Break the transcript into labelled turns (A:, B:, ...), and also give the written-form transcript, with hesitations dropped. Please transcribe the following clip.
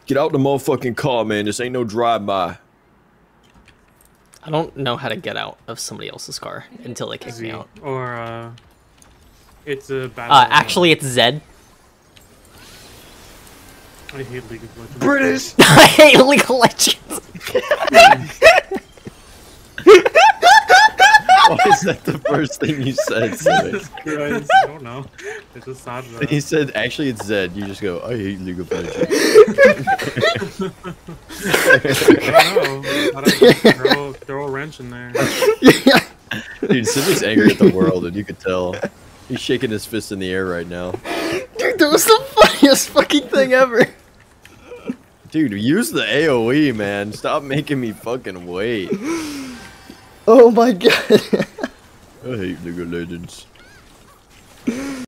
A: Get out the motherfucking car, man. This ain't no drive-by.
B: I don't know how to get out of somebody else's car until they kick me out.
C: Or, it's a bad
B: actually, it's Zed.
C: I hate League of Legends.
A: British!
B: I hate League of Legends.
A: Why is that the first thing you said?
C: Jesus Christ, I don't know. It just sounded right.
A: He said, actually, it's Zed. You just go, I hate League of Legends.
C: I don't know. Throw a wrench in there.
A: Dude, Sidney's angry at the world, and you could tell. He's shaking his fist in the air right now.
B: Dude, that was the funniest fucking thing ever.
A: Dude, use the AoE, man. Stop making me fucking wait.
B: Oh my god.
A: I hate League of Legends.